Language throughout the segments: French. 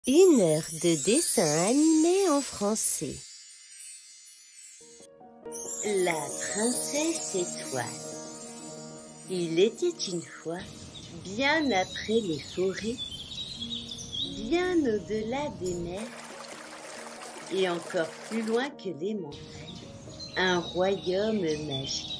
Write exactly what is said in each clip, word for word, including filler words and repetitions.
Une heure de dessin animé en français. La princesse étoile. Il était une fois, bien après les forêts, bien au-delà des mers, et encore plus loin que les montagnes, un royaume magique.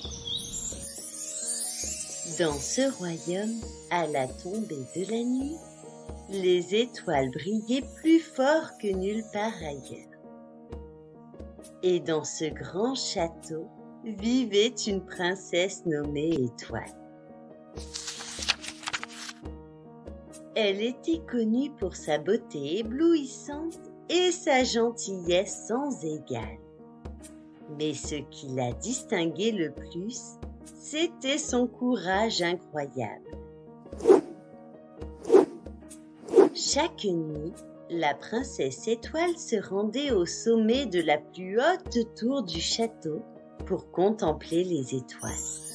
Dans ce royaume, à la tombée de la nuit, les étoiles brillaient plus fort que nulle part ailleurs. Et dans ce grand château vivait une princesse nommée Étoile. Elle était connue pour sa beauté éblouissante et sa gentillesse sans égale. Mais ce qui la distinguait le plus, c'était son courage incroyable. Chaque nuit, la princesse Étoile se rendait au sommet de la plus haute tour du château pour contempler les étoiles.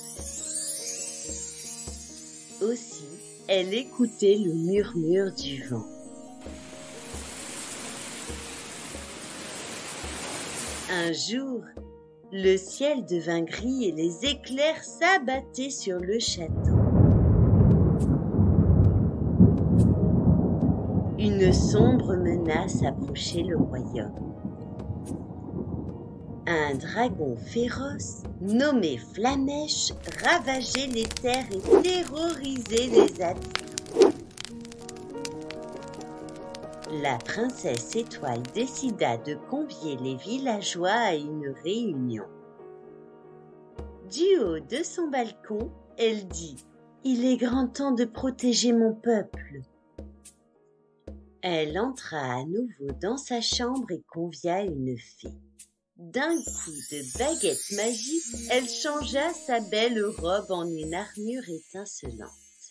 Aussi, elle écoutait le murmure du vent. Un jour, le ciel devint gris et les éclairs s'abattaient sur le château. Une sombre menace approchait le royaume. Un dragon féroce, nommé Flamèche, ravageait les terres et terrorisait les habitants. La princesse Étoile décida de convier les villageois à une réunion. Du haut de son balcon, elle dit « Il est grand temps de protéger mon peuple ». Elle entra à nouveau dans sa chambre et convia une fée. D'un coup de baguette magique, elle changea sa belle robe en une armure étincelante.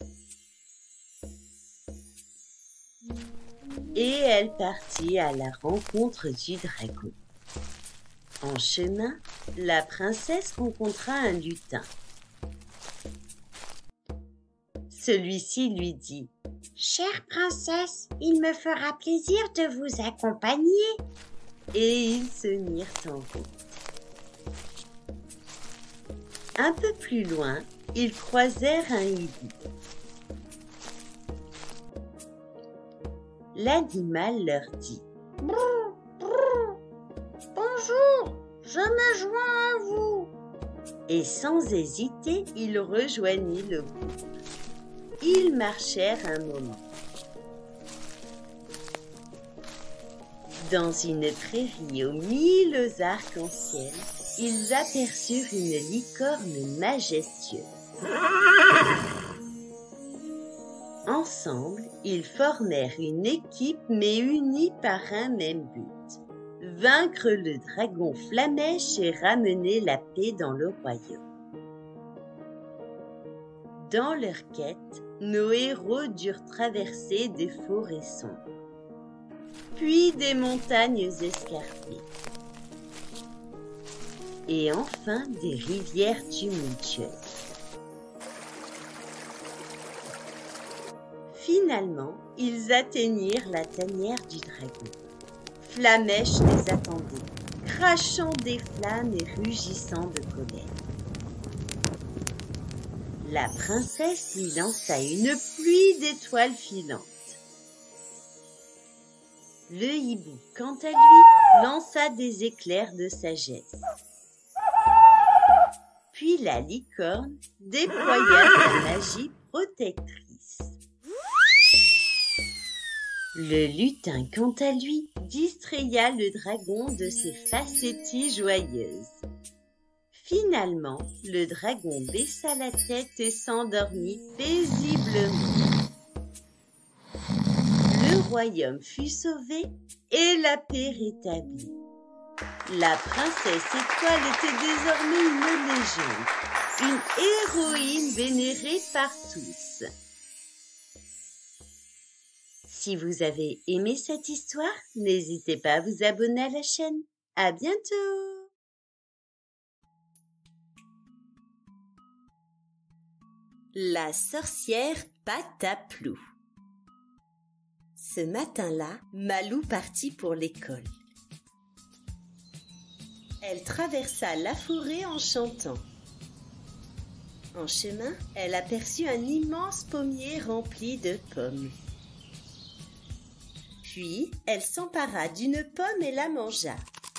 Et elle partit à la rencontre du dragon. En chemin, la princesse rencontra un lutin. Celui-ci lui dit « Chère princesse, il me fera plaisir de vous accompagner. » Et ils se mirent en route. Un peu plus loin, ils croisèrent un hibou. L'animal leur dit « Brrr, brrr, bonjour, je me joins à vous. » Et sans hésiter, il rejoignit le groupe. Ils marchèrent un moment. Dans une prairie aux mille arcs-en-ciel, ils aperçurent une licorne majestueuse. Ensemble, ils formèrent une équipe mais unis par un même but, vaincre le dragon Flamèche et ramener la paix dans le royaume. Dans leur quête, nos héros durent traverser des forêts sombres, puis des montagnes escarpées, et enfin des rivières tumultueuses. Finalement, ils atteignirent la tanière du dragon. Flamèche les attendait, crachant des flammes et rugissant de colère. La princesse lui lança une pluie d'étoiles filantes. Le hibou, quant à lui, lança des éclairs de sagesse. Puis la licorne déploya sa magie protectrice. Le lutin, quant à lui, distraya le dragon de ses facéties joyeuses. Finalement, le dragon baissa la tête et s'endormit paisiblement. Le royaume fut sauvé et la paix rétablie. La princesse Étoile était désormais une légende, une héroïne vénérée par tous. Si vous avez aimé cette histoire, n'hésitez pas à vous abonner à la chaîne. À bientôt! La sorcière Pataplou. Ce matin-là, Malou partit pour l'école. Elle traversa la forêt en chantant. En chemin, elle aperçut un immense pommier rempli de pommes. Puis, elle s'empara d'une pomme et la mangea.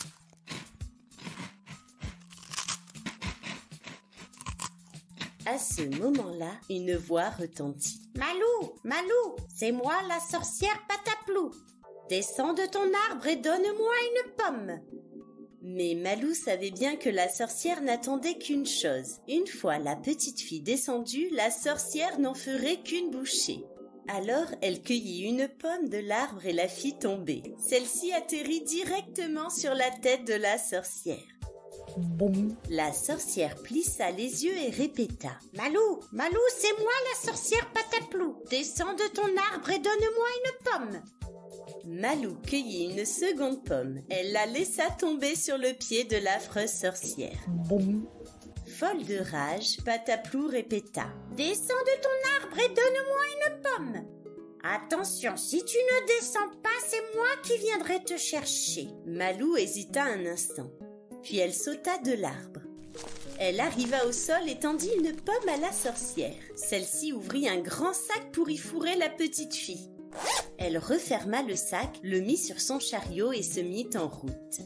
À ce moment-là, une voix retentit. « Malou, Malou, c'est moi la sorcière Pataplou. Descends de ton arbre et donne-moi une pomme. » Mais Malou savait bien que la sorcière n'attendait qu'une chose. Une fois la petite fille descendue, la sorcière n'en ferait qu'une bouchée. Alors, elle cueillit une pomme de l'arbre et la fit tomber. Celle-ci atterrit directement sur la tête de la sorcière. Bon. La sorcière plissa les yeux et répéta. « Malou, Malou, c'est moi la sorcière Pataplou. Descends de ton arbre et donne-moi une pomme. » Malou cueillit une seconde pomme. Elle la laissa tomber sur le pied de l'affreuse sorcière. Bon. Folle de rage, Pataplou répéta. « Descends de ton arbre et donne-moi une pomme. » « Attention, si tu ne descends pas, c'est moi qui viendrai te chercher. » Malou hésita un instant. Puis elle sauta de l'arbre. Elle arriva au sol et tendit une pomme à la sorcière. Celle-ci ouvrit un grand sac pour y fourrer la petite fille. Elle referma le sac, le mit sur son chariot et se mit en route.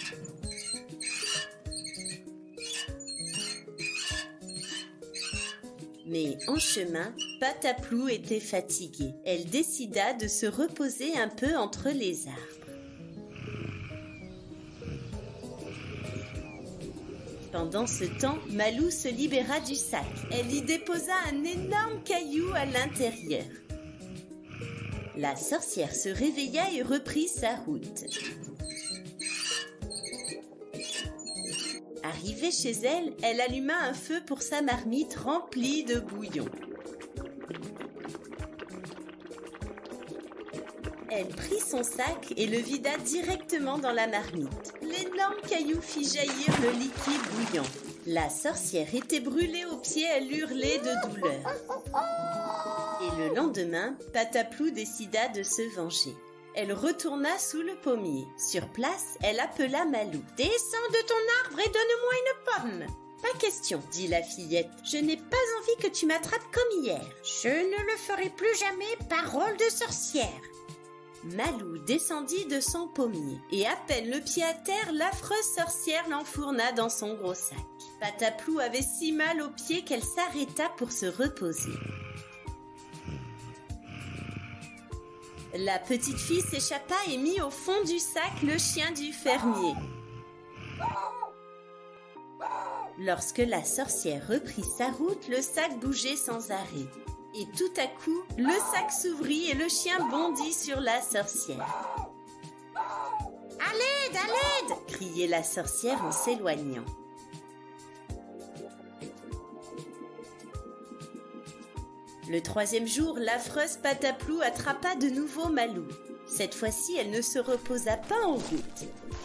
Mais en chemin, Pataplou était fatiguée. Elle décida de se reposer un peu entre les arbres. Pendant ce temps, Malou se libéra du sac. Elle y déposa un énorme caillou à l'intérieur. La sorcière se réveilla et reprit sa route. Arrivée chez elle, elle alluma un feu pour sa marmite remplie de bouillon. Elle prit son sac et le vida directement dans la marmite. L'énorme caillou fit jaillir le liquide bouillant. La sorcière était brûlée aux pieds, elle hurlait de douleur. Et le lendemain, Pataplou décida de se venger. Elle retourna sous le pommier. Sur place, elle appela Malou. « Descends de ton arbre et donne-moi une pomme !»« Pas question, » dit la fillette. « Je n'ai pas envie que tu m'attrapes comme hier. Je ne le ferai plus jamais, parole de sorcière !» Malou descendit de son pommier et à peine le pied à terre, l'affreuse sorcière l'enfourna dans son gros sac. Pataplou avait si mal aux pieds qu'elle s'arrêta pour se reposer. La petite fille s'échappa et mit au fond du sac le chien du fermier. Lorsque la sorcière reprit sa route, le sac bougeait sans arrêt. Et tout à coup, le sac s'ouvrit et le chien bondit sur la sorcière. « À l'aide, à l'aide !» criait la sorcière en s'éloignant. Le troisième jour, l'affreuse Pataplou attrapa de nouveau Malou. Cette fois-ci, elle ne se reposa pas en route.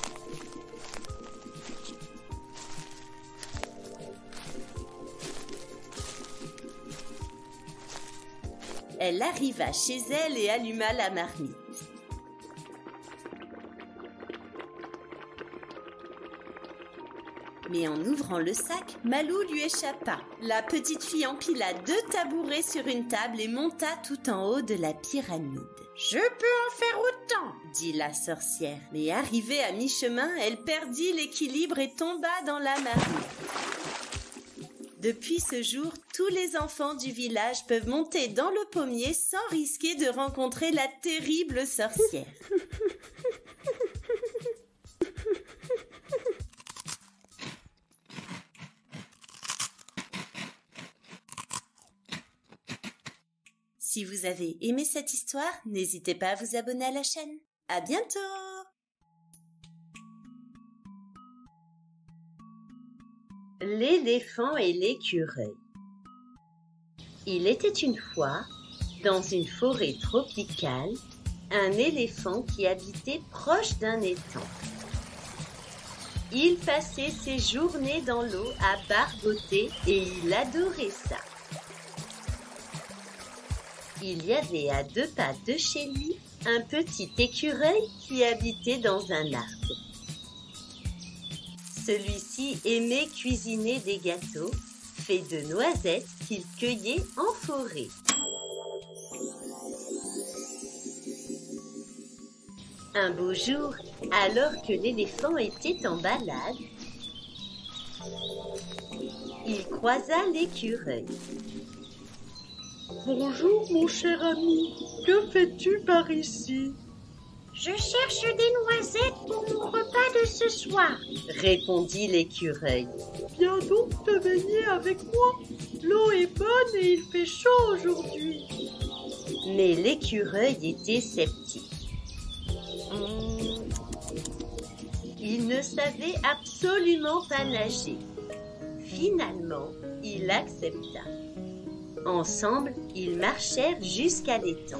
Elle arriva chez elle et alluma la marmite. Mais en ouvrant le sac, Malou lui échappa. La petite fille empila deux tabourets sur une table et monta tout en haut de la pyramide. « Je peux en faire autant !» dit la sorcière. Mais arrivée à mi-chemin, elle perdit l'équilibre et tomba dans la marmite. Depuis ce jour, tous les enfants du village peuvent monter dans le pommier sans risquer de rencontrer la terrible sorcière. Si vous avez aimé cette histoire, n'hésitez pas à vous abonner à la chaîne. À bientôt! L'éléphant et l'écureuil. Il était une fois, dans une forêt tropicale, un éléphant qui habitait proche d'un étang. Il passait ses journées dans l'eau à barboter et il adorait ça. Il y avait à deux pas de chez lui un petit écureuil qui habitait dans un arbre. Celui-ci aimait cuisiner des gâteaux faits de noisettes qu'il cueillait en forêt. Un beau jour, alors que l'éléphant était en balade, il croisa l'écureuil. « Bonjour mon cher ami, que fais-tu par ici ?» « Je cherche des noisettes pour mon repas de ce soir, » répondit l'écureuil. « Viens donc te baigner avec moi, l'eau est bonne et il fait chaud aujourd'hui. » Mais l'écureuil était sceptique. Il ne savait absolument pas nager. Finalement, il accepta. Ensemble, ils marchèrent jusqu'à l'étang.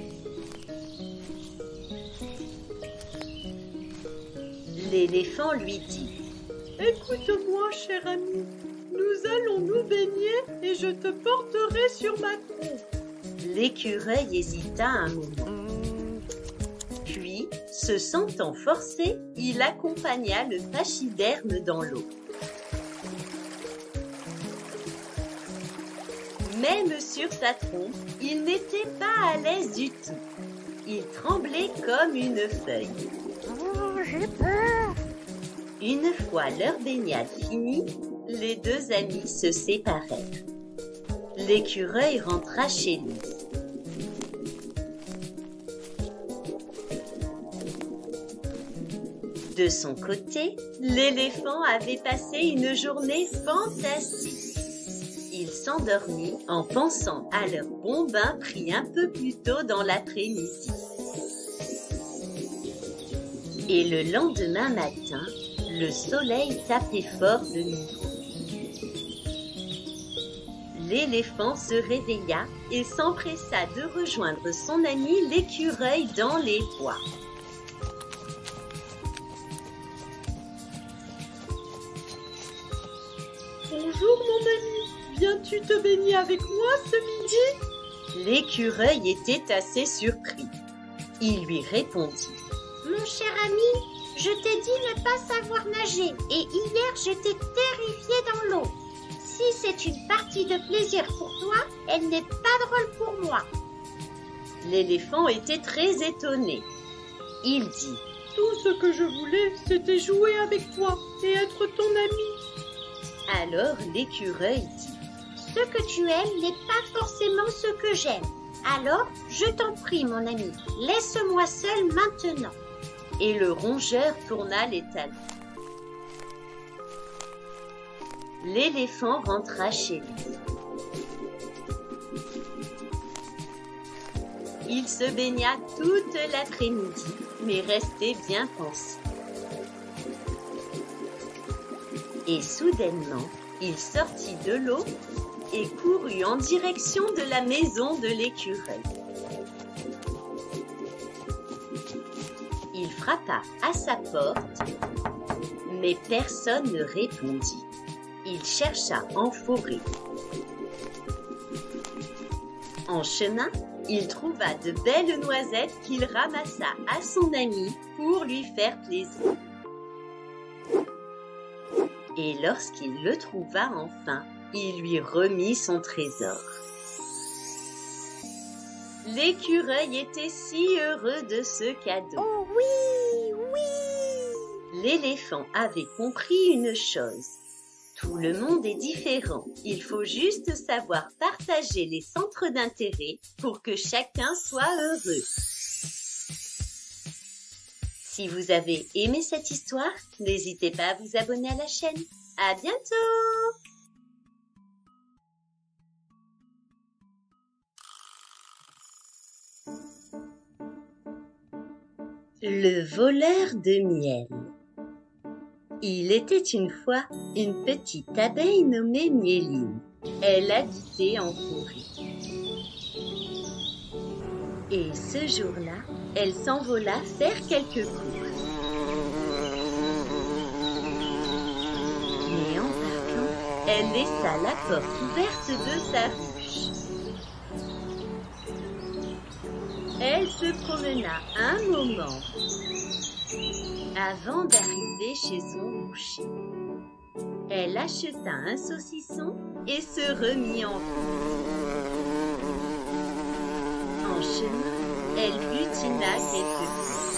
L'éléphant lui dit « Écoute-moi, cher ami, nous allons nous baigner et je te porterai sur ma trompe. » L'écureuil hésita un moment. Puis, se sentant forcé, il accompagna le pachyderme dans l'eau. Même sur sa trompe, il n'était pas à l'aise du tout. Il tremblait comme une feuille. Oh, j'ai peur. Une fois leur baignade finie, les deux amis se séparèrent. L'écureuil rentra chez lui. De son côté, l'éléphant avait passé une journée fantastique. Il s'endormit en pensant à leur bon bain pris un peu plus tôt dans l'après-midi. Et le lendemain matin, le soleil tapait fort de nouveau. L'éléphant se réveilla et s'empressa de rejoindre son ami l'écureuil dans les bois. Bonjour mon ami, viens-tu te baigner avec moi ce midi? L'écureuil était assez surpris. Il lui répondit. Mon cher ami, je t'ai dit ne pas savoir nager et hier j'étais terrifiée dans l'eau. Si c'est une partie de plaisir pour toi, elle n'est pas drôle pour moi. L'éléphant était très étonné. Il dit. Tout ce que je voulais, c'était jouer avec toi et être ton ami. Alors l'écureuil dit. Ce que tu aimes n'est pas forcément ce que j'aime. Alors, je t'en prie mon ami, laisse-moi seul maintenant. Et le rongeur tourna les talons. L'éléphant rentra chez lui. Il se baigna toute l'après-midi, mais restait bien pensif. Et soudainement, il sortit de l'eau et courut en direction de la maison de l'écureuil. Il frappa à sa porte, mais personne ne répondit. Il chercha en forêt. En chemin, il trouva de belles noisettes qu'il ramassa à son ami pour lui faire plaisir. Et lorsqu'il le trouva enfin, il lui remit son trésor. L'écureuil était si heureux de ce cadeau. Oh oui, oui! L'éléphant avait compris une chose. Tout le monde est différent. Il faut juste savoir partager les centres d'intérêt pour que chacun soit heureux. Si vous avez aimé cette histoire, n'hésitez pas à vous abonner à la chaîne. À bientôt! Le voleur de miel. Il était une fois une petite abeille nommée Mieline. Elle habitait en forêt. Et ce jour-là, elle s'envola faire quelques courses. Mais en partant, elle laissa la porte ouverte de sa ruche. Elle se promena un moment avant d'arriver chez son boucher. Elle acheta un saucisson et se remit en route. En chemin, elle butina quelques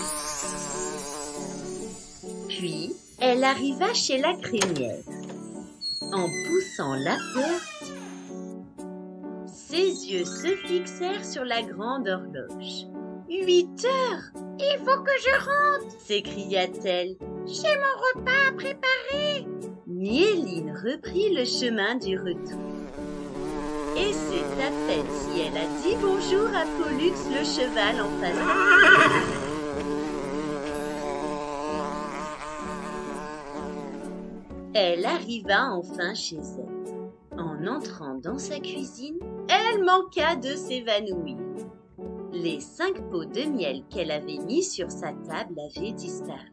fois. Puis, elle arriva chez la crémière. En poussant la porte, ses yeux se fixèrent sur la grande horloge. « Huit heures !»« Il faut que je rentre !» s'écria-t-elle. « J'ai mon repas à préparer !» Miéline reprit le chemin du retour. Et c'est à peine si elle a dit bonjour à Pollux le cheval en passant. Elle arriva enfin chez elle. En entrant dans sa cuisine, elle manqua de s'évanouir. Les cinq pots de miel qu'elle avait mis sur sa table avaient disparu.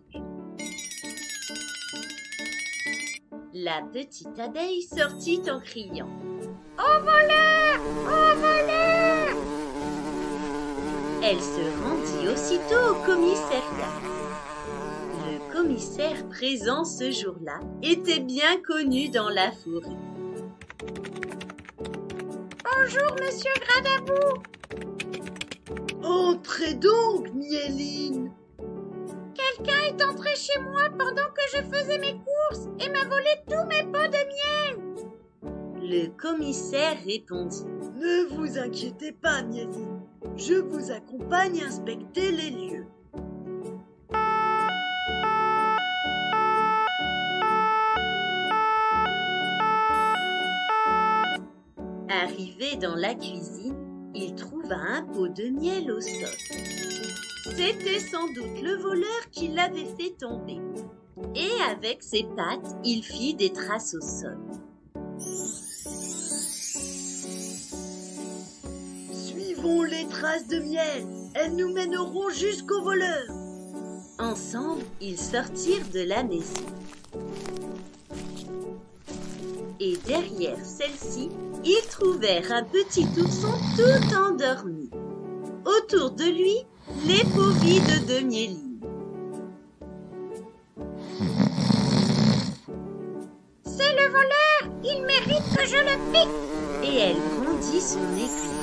La petite abeille sortit en criant « Au voleur! Au voleur !» Elle se rendit aussitôt au commissariat. Le commissaire présent ce jour-là était bien connu dans la forêt. « Bonjour, monsieur Gradabou !»« Entrez donc, Miéline !»« Quelqu'un est entré chez moi pendant que je faisais mes courses et m'a volé tous mes pots de miel. » Le commissaire répondit. « Ne vous inquiétez pas, Miéline. Je vous accompagne inspecter les lieux. » Arrivé dans la cuisine, il trouva un pot de miel au sol. C'était sans doute le voleur qui l'avait fait tomber. Et avec ses pattes, il fit des traces au sol. Suivons les traces de miel. Elles nous mèneront jusqu'au voleur. Ensemble, ils sortirent de la maison. Et derrière celle-ci, ils trouvèrent un petit ourson tout endormi. Autour de lui, les pots vides de Miéline. C'est le voleur! Il mérite que je le pique! Et elle grandit son éclat.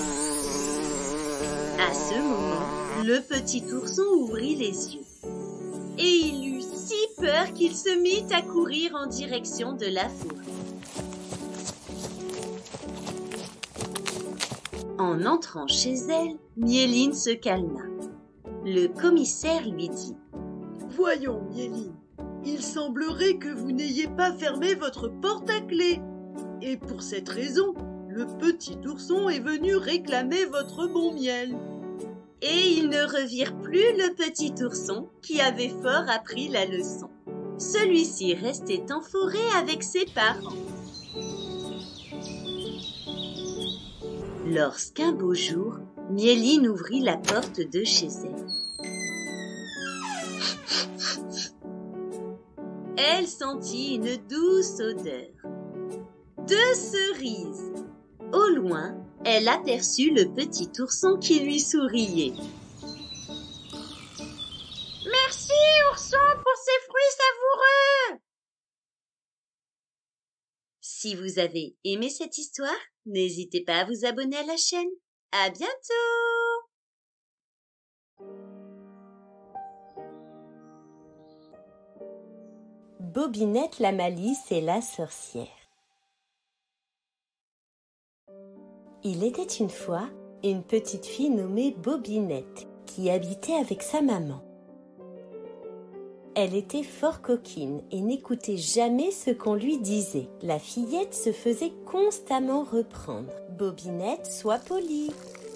À ce moment, le petit ourson ouvrit les yeux. Et il eut si peur qu'il se mit à courir en direction de la forêt. En entrant chez elle, Miéline se calma. Le commissaire lui dit « Voyons, Miéline, il semblerait que vous n'ayez pas fermé votre porte à clé. Et pour cette raison, le petit ourson est venu réclamer votre bon miel. » Et ils ne revirent plus le petit ourson qui avait fort appris la leçon. Celui-ci restait en forêt avec ses parents. Lorsqu'un beau jour, Miéline ouvrit la porte de chez elle. Elle sentit une douce odeur. De cerises. Au loin, elle aperçut le petit ourson qui lui souriait. « Merci, ourson, pour ces fruits savoureux !» Si vous avez aimé cette histoire, n'hésitez pas à vous abonner à la chaîne. À bientôt! Bobinette la malice et la sorcière. Il était une fois une petite fille nommée Bobinette qui habitait avec sa maman. Elle était fort coquine et n'écoutait jamais ce qu'on lui disait. La fillette se faisait constamment reprendre. « Bobinette, sois polie !»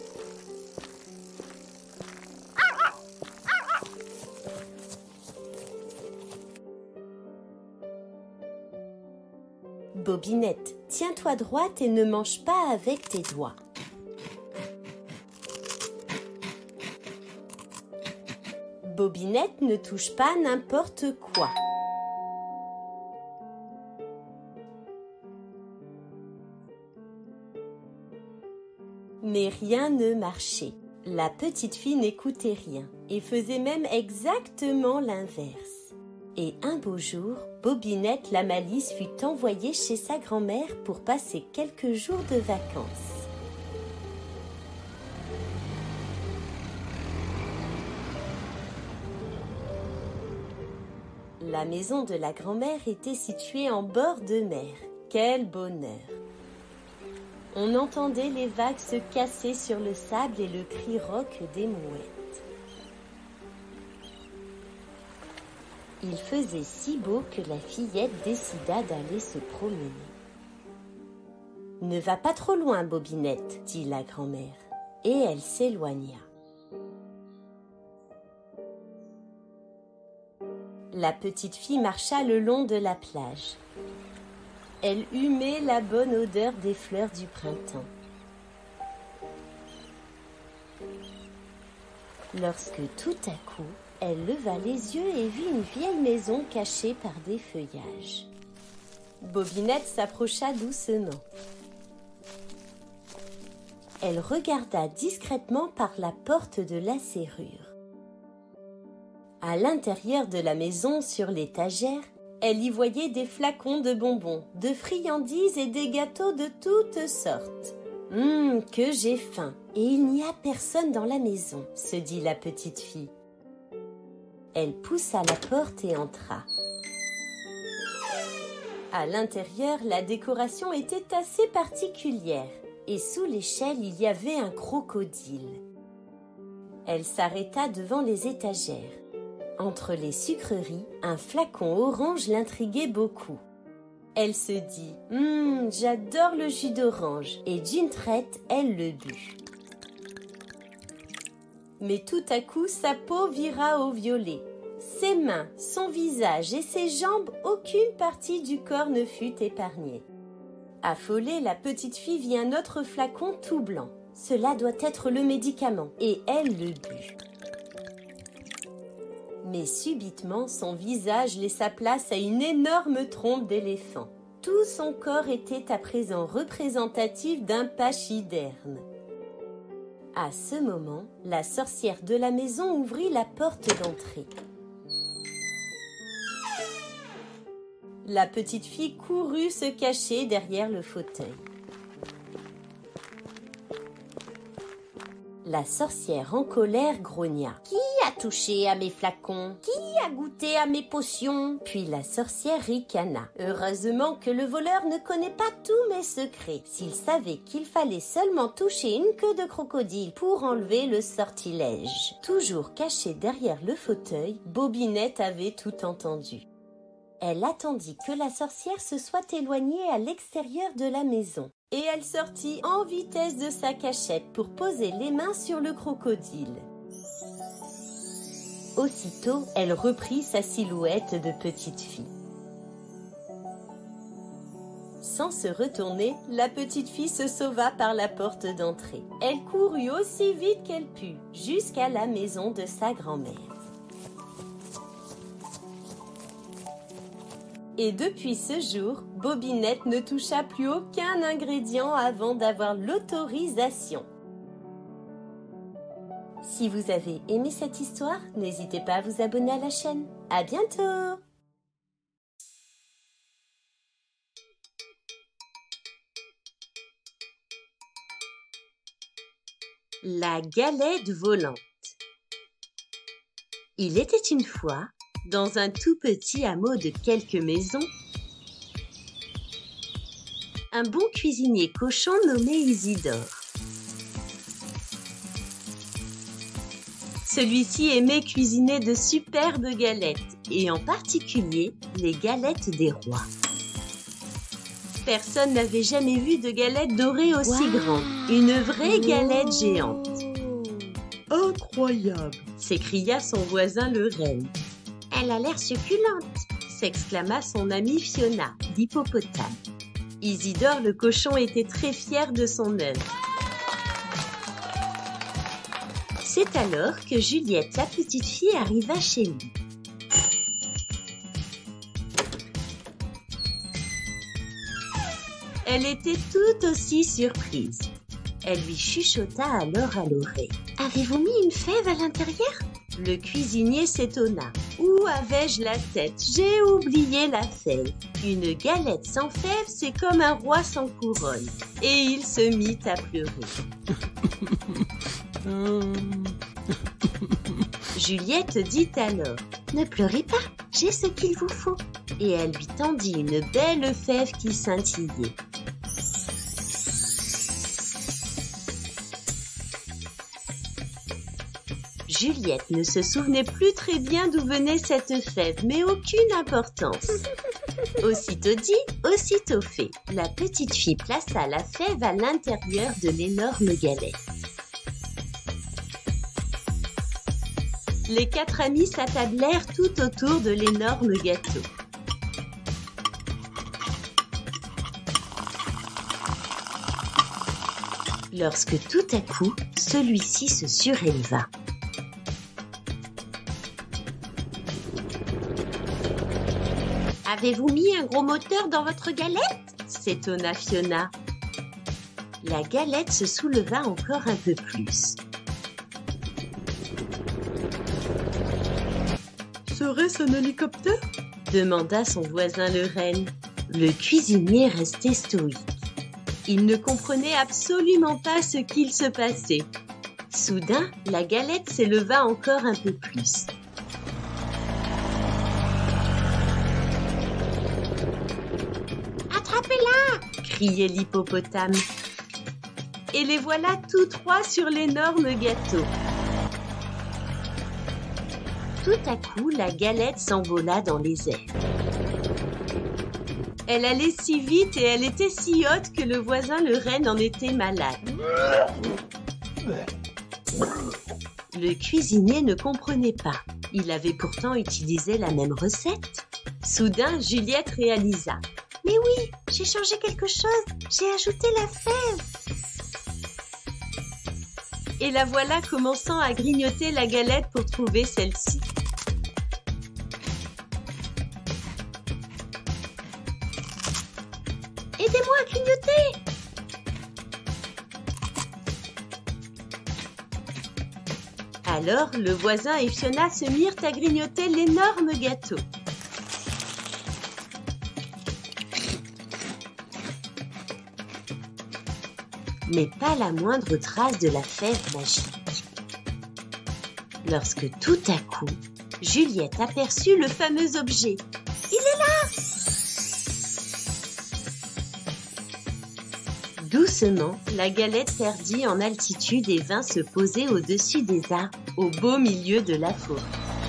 « Bobinette, tiens-toi droite et ne mange pas avec tes doigts. » Bobinette ne touche pas n'importe quoi. Mais rien ne marchait. La petite fille n'écoutait rien et faisait même exactement l'inverse. Et un beau jour, Bobinette la Malice fut envoyée chez sa grand-mère pour passer quelques jours de vacances. La maison de la grand-mère était située en bord de mer. Quel bonheur! On entendait les vagues se casser sur le sable et le cri rauque des mouettes. Il faisait si beau que la fillette décida d'aller se promener. « Ne va pas trop loin, Bobinette, » dit la grand-mère, et elle s'éloigna. La petite fille marcha le long de la plage. Elle humait la bonne odeur des fleurs du printemps. Lorsque tout à coup, elle leva les yeux et vit une vieille maison cachée par des feuillages. Bobinette s'approcha doucement. Elle regarda discrètement par la porte de la serrure. À l'intérieur de la maison, sur l'étagère, elle y voyait des flacons de bonbons, de friandises et des gâteaux de toutes sortes. « Hum, que j'ai faim! Et il n'y a personne dans la maison, » se dit la petite fille. Elle poussa la porte et entra. À l'intérieur, la décoration était assez particulière et sous l'échelle, il y avait un crocodile. Elle s'arrêta devant les étagères. Entre les sucreries, un flacon orange l'intriguait beaucoup. Elle se dit « Hum, j'adore le jus d'orange » et d'une traite, elle le but. Mais tout à coup, sa peau vira au violet. Ses mains, son visage et ses jambes, aucune partie du corps ne fut épargnée. Affolée, la petite fille vit un autre flacon tout blanc. Cela doit être le médicament et elle le but. Mais subitement, son visage laissa place à une énorme trompe d'éléphant. Tout son corps était à présent représentatif d'un pachyderme. À ce moment, la sorcière de la maison ouvrit la porte d'entrée. La petite fille courut se cacher derrière le fauteuil. La sorcière en colère grogna. « Qui a touché à mes flacons? Qui a goûté à mes potions ?» Puis la sorcière ricana. « Heureusement que le voleur ne connaît pas tous mes secrets. S'il savait qu'il fallait seulement toucher une queue de crocodile pour enlever le sortilège. » Toujours cachée derrière le fauteuil, Bobinette avait tout entendu. Elle attendit que la sorcière se soit éloignée à l'extérieur de la maison. Et elle sortit en vitesse de sa cachette pour poser les mains sur le crocodile. Aussitôt, elle reprit sa silhouette de petite fille. Sans se retourner, la petite fille se sauva par la porte d'entrée. Elle courut aussi vite qu'elle put, jusqu'à la maison de sa grand-mère. Et depuis ce jour, Bobinette ne toucha plus aucun ingrédient avant d'avoir l'autorisation. Si vous avez aimé cette histoire, n'hésitez pas à vous abonner à la chaîne. À bientôt! La galette volante. Il était une fois, dans un tout petit hameau de quelques maisons, un bon cuisinier cochon nommé Isidore. Celui-ci aimait cuisiner de superbes galettes, et en particulier les galettes des rois. Personne n'avait jamais vu de galette dorée aussi wow. grande, une vraie galette géante. Incroyable! S'écria son voisin le renne. Elle a l'air succulente, s'exclama son amie Fiona, l'hippopotame. Isidore le cochon était très fier de son œuvre. C'est alors que Juliette, la petite fille, arriva chez lui. Elle était tout aussi surprise. Elle lui chuchota alors à l'oreille. « Avez-vous mis une fève à l'intérieur ?» Le cuisinier s'étonna. « Où avais-je la tête? J'ai oublié la fève. Une galette sans fève, c'est comme un roi sans couronne. » Et il se mit à pleurer. Juliette dit alors « Ne pleurez pas, j'ai ce qu'il vous faut. » Et elle lui tendit une belle fève qui scintillait. Juliette ne se souvenait plus très bien d'où venait cette fève, mais aucune importance. Aussitôt dit, aussitôt fait. La petite fille plaça la fève à l'intérieur de l'énorme galette. Les quatre amis s'attablèrent tout autour de l'énorme gâteau. Lorsque tout à coup, celui-ci se suréleva. « Avez-vous mis un gros moteur dans votre galette ?» s'étonna Fiona. La galette se souleva encore un peu plus. « Serait-ce un hélicoptère ?» demanda son voisin le renne. Le cuisinier restait stoïque. Il ne comprenait absolument pas ce qu'il se passait. Soudain, la galette s'éleva encore un peu plus. Attrapez-la ! criait l'hippopotame. Et les voilà tous trois sur l'énorme gâteau. Tout à coup, la galette s'envola dans les airs. Elle allait si vite et elle était si haute que le voisin le renne en était malade. Le cuisinier ne comprenait pas. Il avait pourtant utilisé la même recette. Soudain, Juliette réalisa. « Mais oui, j'ai changé quelque chose. J'ai ajouté la fève. » Et la voilà commençant à grignoter la galette pour trouver celle-ci. Aidez-moi à grignoter! Alors, le voisin et Fiona se mirent à grignoter l'énorme gâteau. Mais pas la moindre trace de la fève magique. Lorsque tout à coup, Juliette aperçut le fameux objet. Il est là! Doucement, la galette perdit en altitude et vint se poser au-dessus des arbres, au beau milieu de la forêt.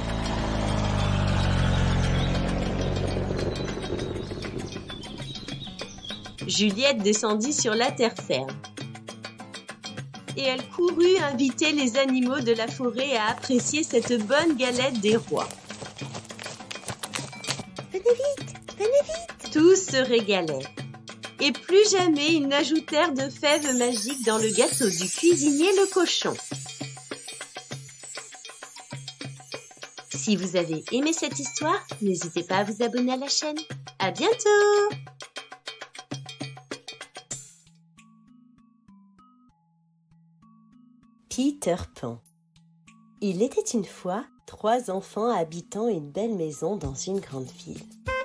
Juliette descendit sur la terre ferme. Et elle courut inviter les animaux de la forêt à apprécier cette bonne galette des rois. Venez vite, venez vite! Tous se régalaient. Et plus jamais ils n'ajoutèrent de fèves magiques dans le gâteau du cuisinier le cochon. Si vous avez aimé cette histoire, n'hésitez pas à vous abonner à la chaîne. À bientôt! Peter Pan. Il était une fois trois enfants habitant une belle maison dans une grande ville.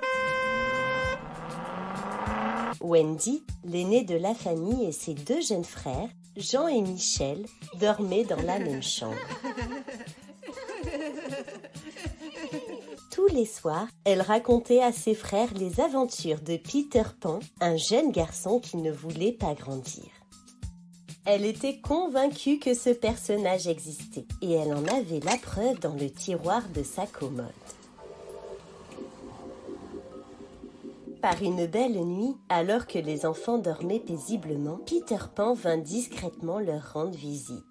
Wendy, l'aîné de la famille, et ses deux jeunes frères, Jean et Michel, dormaient dans la même chambre. Tous les soirs, elle racontait à ses frères les aventures de Peter Pan, un jeune garçon qui ne voulait pas grandir. Elle était convaincue que ce personnage existait et elle en avait la preuve dans le tiroir de sa commode. Par une belle nuit, alors que les enfants dormaient paisiblement, Peter Pan vint discrètement leur rendre visite.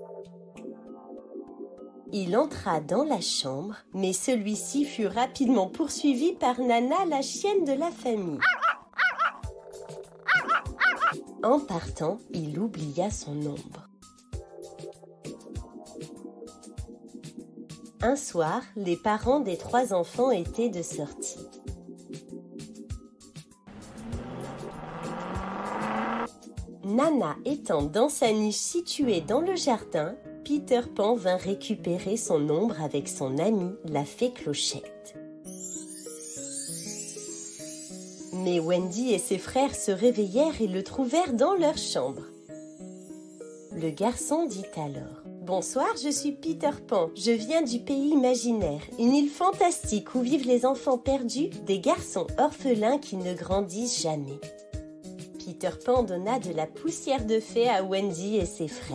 Il entra dans la chambre, mais celui-ci fut rapidement poursuivi par Nana, la chienne de la famille. En partant, il oublia son ombre. Un soir, les parents des trois enfants étaient de sortie. Nana étant dans sa niche située dans le jardin, Peter Pan vint récupérer son ombre avec son amie, la fée Clochette. Mais Wendy et ses frères se réveillèrent et le trouvèrent dans leur chambre. Le garçon dit alors « Bonsoir, je suis Peter Pan. Je viens du pays imaginaire, une île fantastique où vivent les enfants perdus, des garçons orphelins qui ne grandissent jamais. » Peter Pan donna de la poussière de fée à Wendy et ses frères.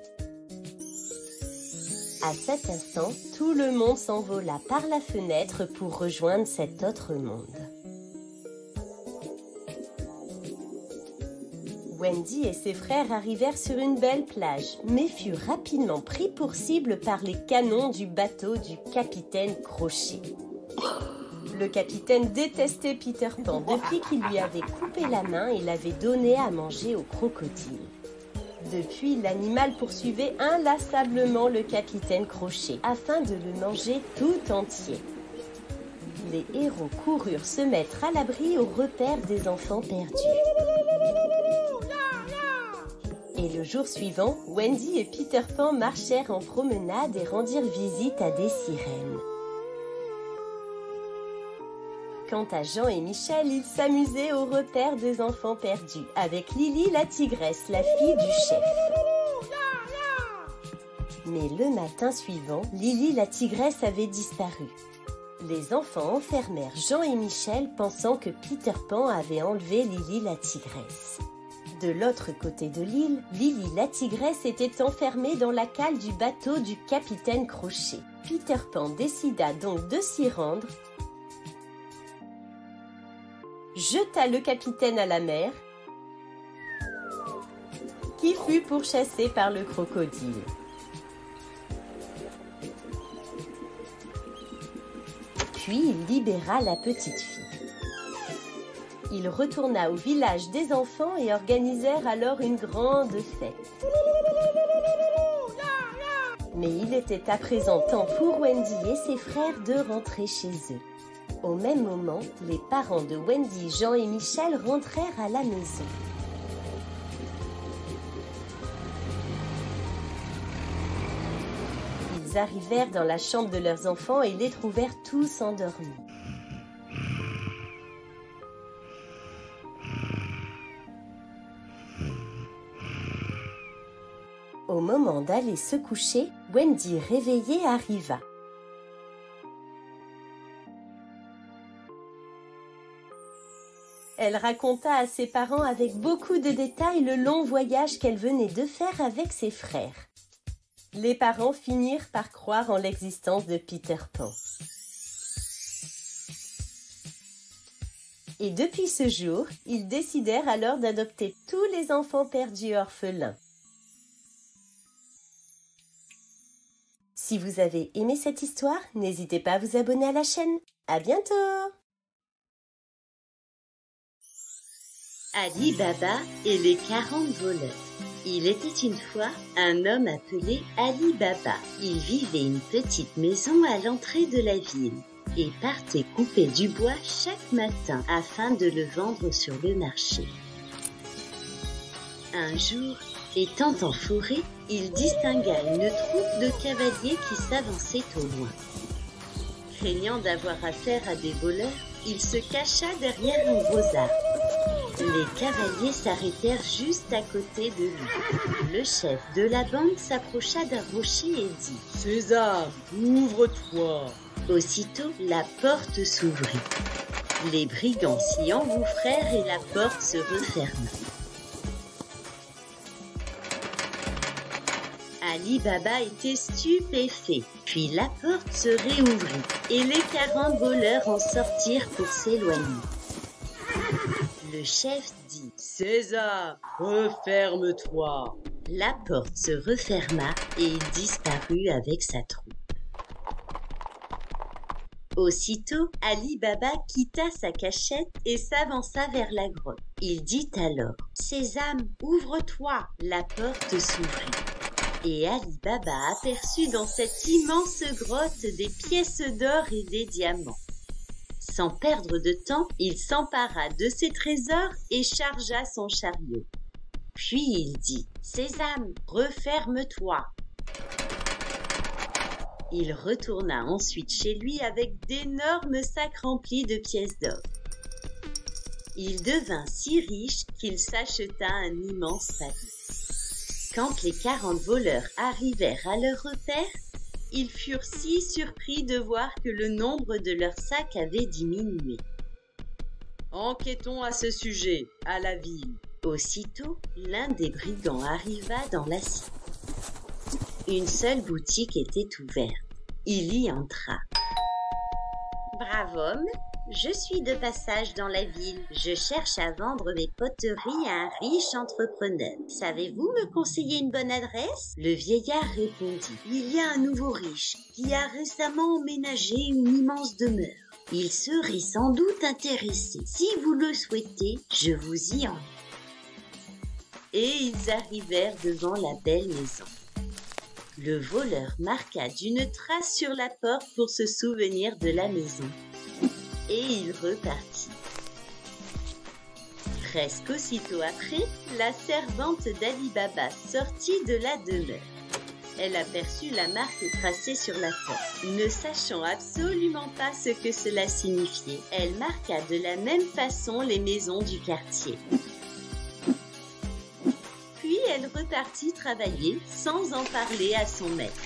À cet instant, tout le monde s'envola par la fenêtre pour rejoindre cet autre monde. Wendy et ses frères arrivèrent sur une belle plage, mais furent rapidement pris pour cible par les canons du bateau du capitaine Crochet. Le capitaine détestait Peter Pan depuis qu'il lui avait coupé la main et l'avait donné à manger au crocodile. Depuis, l'animal poursuivait inlassablement le capitaine Crochet afin de le manger tout entier. Les héros coururent se mettre à l'abri au repère des enfants perdus. Et le jour suivant, Wendy et Peter Pan marchèrent en promenade et rendirent visite à des sirènes. Quant à Jean et Michel, ils s'amusaient au repère des enfants perdus avec Lily la tigresse, la fille du chef. Mais le matin suivant, Lily la tigresse avait disparu. Les enfants enfermèrent Jean et Michel pensant que Peter Pan avait enlevé Lily la tigresse. De l'autre côté de l'île, Lily la tigresse était enfermée dans la cale du bateau du capitaine Crochet. Peter Pan décida donc de s'y rendre, jeta le capitaine à la mer, qui fut pourchassé par le crocodile. Puis il libéra la petite fille. Il retourna au village des enfants et organisèrent alors une grande fête. Mais il était à présent temps pour Wendy et ses frères de rentrer chez eux. Au même moment, les parents de Wendy, Jean et Michel rentrèrent à la maison. Ils arrivèrent dans la chambre de leurs enfants et les trouvèrent tous endormis. Au moment d'aller se coucher, Wendy réveillée arriva. Elle raconta à ses parents avec beaucoup de détails le long voyage qu'elle venait de faire avec ses frères. Les parents finirent par croire en l'existence de Peter Pan. Et depuis ce jour, ils décidèrent alors d'adopter tous les enfants perdus orphelins. Si vous avez aimé cette histoire, n'hésitez pas à vous abonner à la chaîne. À bientôt! Ali Baba et les quarante voleurs. Il était une fois un homme appelé Ali Baba. Il vivait une petite maison à l'entrée de la ville et partait couper du bois chaque matin afin de le vendre sur le marché. Un jour, étant en forêt, il distingua une troupe de cavaliers qui s'avançait au loin. Craignant d'avoir affaire à des voleurs, il se cacha derrière un gros arbre. Les cavaliers s'arrêtèrent juste à côté de lui. Le chef de la bande s'approcha d'un rocher et dit « Sésame, ouvre-toi !» Aussitôt, la porte s'ouvrit. Les brigands s'y engouffrèrent et la porte se referma. Ali Baba était stupéfait. Puis la porte se réouvrit et les quarante voleurs en sortirent pour s'éloigner. Le chef dit « Sésame, referme-toi !» La porte se referma et il disparut avec sa troupe. Aussitôt, Ali Baba quitta sa cachette et s'avança vers la grotte. Il dit alors « Sésame, ouvre-toi !» La porte s'ouvrit. Et Ali Baba aperçut dans cette immense grotte des pièces d'or et des diamants. Sans perdre de temps, il s'empara de ses trésors et chargea son chariot. Puis il dit « Sésame, referme-toi ». Il retourna ensuite chez lui avec d'énormes sacs remplis de pièces d'or. Il devint si riche qu'il s'acheta un immense palais. Quand les quarante voleurs arrivèrent à leur repère, ils furent si surpris de voir que le nombre de leurs sacs avait diminué. « Enquêtons à ce sujet, à la ville. » Aussitôt, l'un des brigands arriva dans la cité. Une seule boutique était ouverte. Il y entra. « Brave homme, je suis de passage dans la ville. Je cherche à vendre mes poteries à un riche entrepreneur. Savez-vous me conseiller une bonne adresse ?» Le vieillard répondit. « Il y a un nouveau riche qui a récemment emménagé une immense demeure. Il serait sans doute intéressé. Si vous le souhaitez, je vous y envoie. » Et ils arrivèrent devant la belle maison. Le voleur marqua d'une trace sur la porte pour se souvenir de la maison. Et il repartit. Presque aussitôt après, la servante d'Ali Baba sortit de la demeure. Elle aperçut la marque tracée sur la porte. Ne sachant absolument pas ce que cela signifiait, elle marqua de la même façon les maisons du quartier. Puis elle repartit travailler sans en parler à son maître.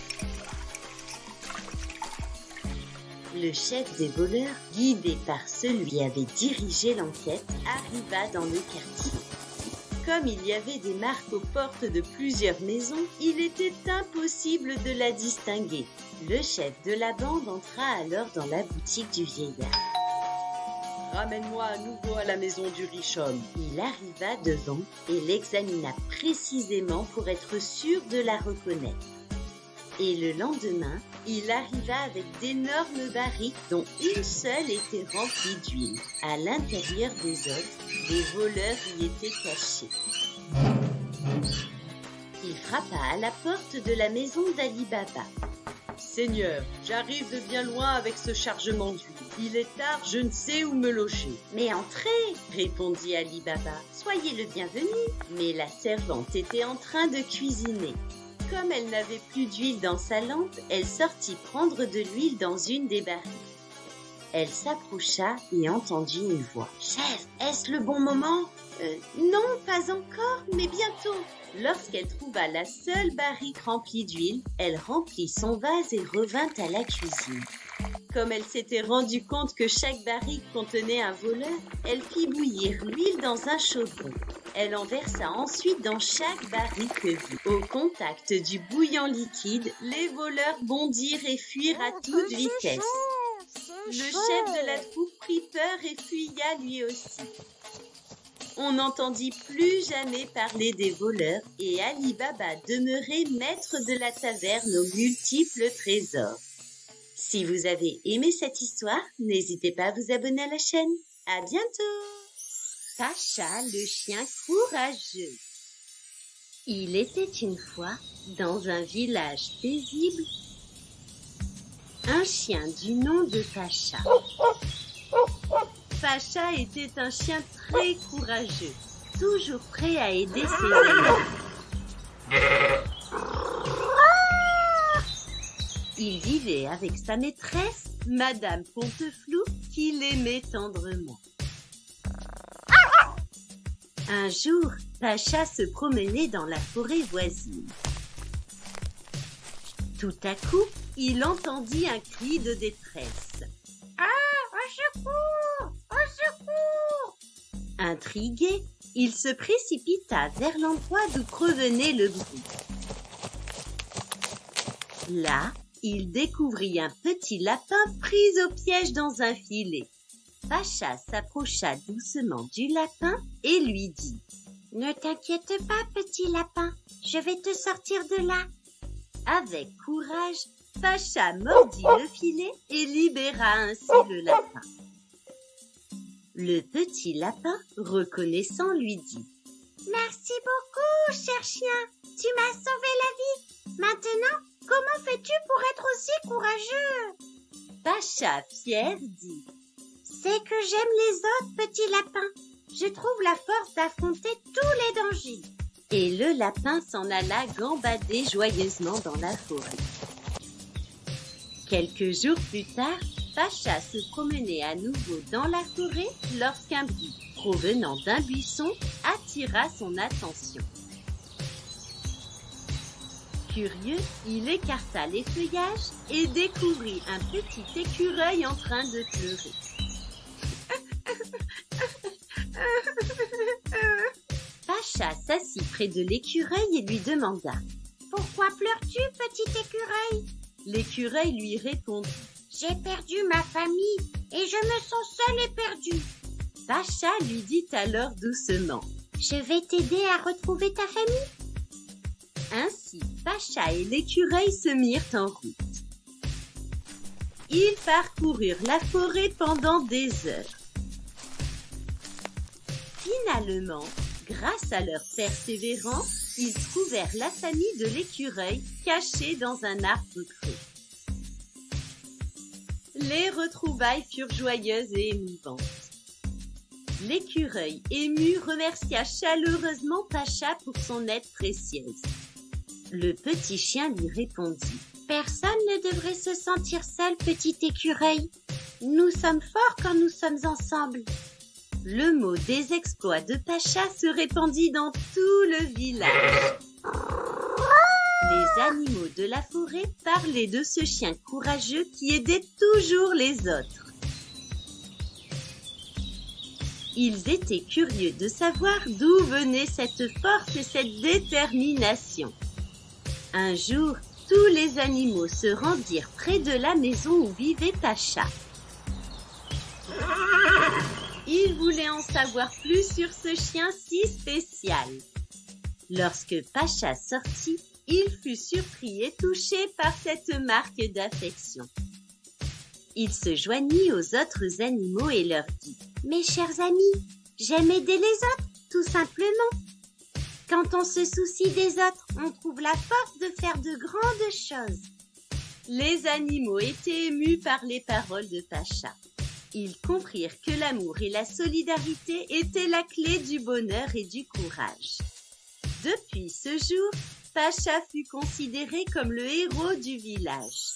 Le chef des voleurs, guidé par celui qui avait dirigé l'enquête, arriva dans le quartier. Comme il y avait des marques aux portes de plusieurs maisons, il était impossible de la distinguer. Le chef de la bande entra alors dans la boutique du vieillard. « Ramène-moi à nouveau à la maison du riche homme. » Il arriva devant et l'examina précisément pour être sûr de la reconnaître. Et le lendemain, il arriva avec d'énormes barriques dont une seule était remplie d'huile. À l'intérieur des autres, des voleurs y étaient cachés. Il frappa à la porte de la maison d'Ali Baba. « Seigneur, j'arrive de bien loin avec ce chargement d'huile. Il est tard, je ne sais où me loger. »« Mais entrez !» répondit Ali Baba. « Soyez le bienvenu. » Mais la servante était en train de cuisiner. Comme elle n'avait plus d'huile dans sa lampe, elle sortit prendre de l'huile dans une des barriques. Elle s'approcha et entendit une voix. « Chef, est-ce le bon moment ?»« Euh, non, pas encore, mais bientôt. » Lorsqu'elle trouva la seule barrique remplie d'huile, elle remplit son vase et revint à la cuisine. Comme elle s'était rendue compte que chaque barrique contenait un voleur, elle fit bouillir l'huile dans un chaudron. Elle en versa ensuite dans chaque barrique vue. Au contact du bouillant liquide, les voleurs bondirent et fuirent à toute vitesse. Le chef de la troupe prit peur et fuya lui aussi. On n'entendit plus jamais parler des voleurs et Ali Baba demeurait maître de la taverne aux multiples trésors. Si vous avez aimé cette histoire, n'hésitez pas à vous abonner à la chaîne. À bientôt! Pacha, le chien courageux. Il était une fois, dans un village paisible, un chien du nom de Pacha. Pacha était un chien très courageux, toujours prêt à aider ses amis. Il vivait avec sa maîtresse, Madame Ponteflou, qui l'aimait tendrement. Un jour, Pacha se promenait dans la forêt voisine. Tout à coup, il entendit un cri de détresse. « Ah, au secours! Au secours !» Intrigué, il se précipita vers l'endroit d'où provenait le bruit. Là, il découvrit un petit lapin pris au piège dans un filet. Pacha s'approcha doucement du lapin et lui dit « Ne t'inquiète pas, petit lapin, je vais te sortir de là. » Avec courage, Pacha mordit le filet et libéra ainsi le lapin. Le petit lapin, reconnaissant, lui dit « Merci beaucoup, cher chien, tu m'as sauvé la vie. Maintenant, comment fais-tu pour être aussi courageux ?» Pacha, fier, dit « C'est que j'aime les autres, petit lapin. Je trouve la force d'affronter tous les dangers. Et le lapin s'en alla gambader joyeusement dans la forêt. Quelques jours plus tard, Pacha se promenait à nouveau dans la forêt lorsqu'un bruit provenant d'un buisson attira son attention. Curieux, il écarta les feuillages et découvrit un petit écureuil en train de pleurer. Pacha s'assit près de l'écureuil et lui demanda « Pourquoi pleures-tu, petit écureuil ?» L'écureuil lui répondit « J'ai perdu ma famille et je me sens seul et perdu. » Pacha lui dit alors doucement « Je vais t'aider à retrouver ta famille. » Ainsi, Pacha et l'écureuil se mirent en route. Ils parcoururent la forêt pendant des heures. Finalement, grâce à leur persévérance, ils trouvèrent la famille de l'écureuil cachée dans un arbre creux. Les retrouvailles furent joyeuses et émouvantes. L'écureuil ému remercia chaleureusement Pacha pour son aide précieuse. Le petit chien lui répondit « Personne ne devrait se sentir seul, petit écureuil. Nous sommes forts quand nous sommes ensemble. » Le mot des exploits de Pacha se répandit dans tout le village. Les animaux de la forêt parlaient de ce chien courageux qui aidait toujours les autres. Ils étaient curieux de savoir d'où venait cette force et cette détermination. Un jour, tous les animaux se rendirent près de la maison où vivait Pacha. Ils voulaient en savoir plus sur ce chien si spécial. Lorsque Pacha sortit, il fut surpris et touché par cette marque d'affection. Il se joignit aux autres animaux et leur dit « Mes chers amis, j'aime aider les autres, tout simplement. Quand on se soucie des autres, on trouve la force de faire de grandes choses. » Les animaux étaient émus par les paroles de Pacha. Ils comprirent que l'amour et la solidarité étaient la clé du bonheur et du courage. Depuis ce jour, Pacha fut considéré comme le héros du village.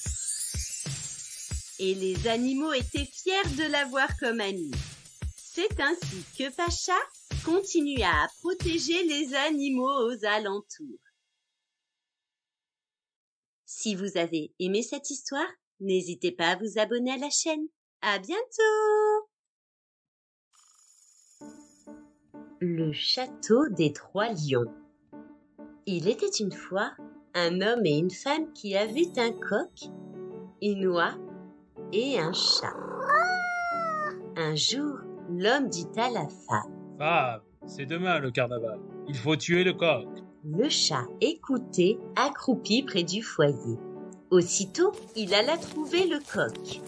Et les animaux étaient fiers de l'avoir comme ami. C'est ainsi que Pacha continua à protéger les animaux aux alentours. Si vous avez aimé cette histoire, n'hésitez pas à vous abonner à la chaîne. À bientôt! Le château des trois lions. Il était une fois un homme et une femme qui avaient un coq, une oie et un chat. Un jour, l'homme dit à la femme « Femme, c'est demain le carnaval. Il faut tuer le coq. » Le chat écoutait, accroupi près du foyer. Aussitôt, il alla trouver le coq.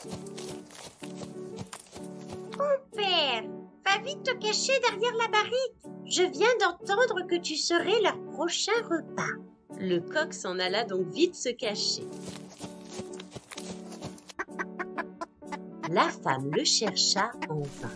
« Compère, va vite te cacher derrière la barrique. Je viens d'entendre que tu serais leur prochain repas. » Le coq s'en alla donc vite se cacher. La femme le chercha en vain.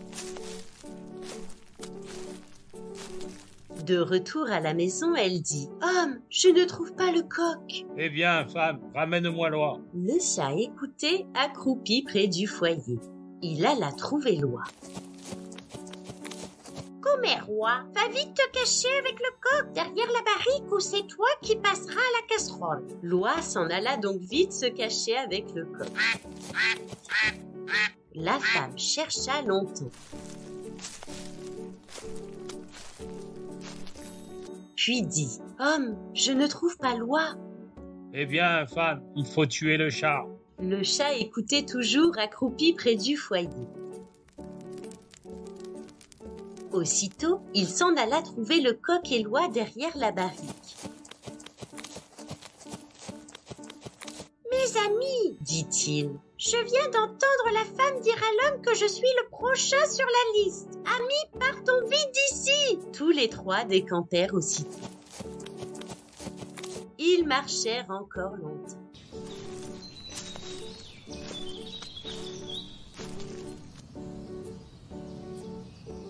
De retour à la maison, elle dit « Homme, je ne trouve pas le coq. » Eh bien, femme, ramène-moi l'oie. Le chat écoutait, accroupi près du foyer. Il alla trouver l'oie. « Commère oie, va vite te cacher avec le coq derrière la barrique ou c'est toi qui passeras à la casserole. » L'oie s'en alla donc vite se cacher avec le coq. La femme chercha longtemps. Puis dit « Homme, je ne trouve pas l'oie. » Eh bien, femme, il faut tuer le chat. Le chat écoutait toujours accroupi près du foyer. Aussitôt, il s'en alla trouver le coq et l'oie derrière la barrique. « Mes amis, dit-il, je viens d'entendre la femme dire à l'homme que je suis le prochain sur la liste. Amis, partons vite d'ici. » Tous les trois décampèrent aussitôt. Ils marchèrent encore longtemps.